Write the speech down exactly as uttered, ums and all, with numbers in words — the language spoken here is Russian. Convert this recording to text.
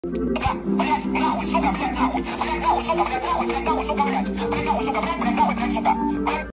блядь, блядь, нахуй, сука, блядь, нахуй, блядь, нахуй, сука, блядь, нахуй, блядь, нахуй, сука, блядь, блядь,